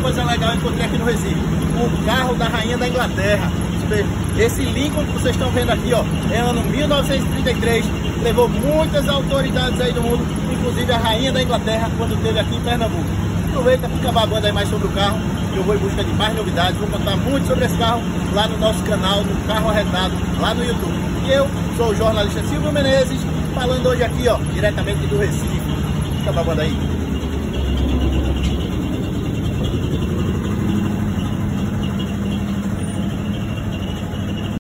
coisa legal eu encontrei aqui no Recife. O carro da Rainha da Inglaterra. Esse Lincoln que vocês estão vendo aqui, ó, é ano 1933. Levou muitas autoridades aí do mundo, inclusive a Rainha da Inglaterra, quando esteve aqui em Pernambuco. Aproveita, fica babando aí mais sobre o carro, que eu vou em busca de mais novidades. Vou contar muito sobre esse carro lá no nosso canal, no Carro Arretado, lá no YouTube. E eu sou o jornalista Silvio Menezes, falando hoje aqui, ó, diretamente do Recife. Fica babando aí.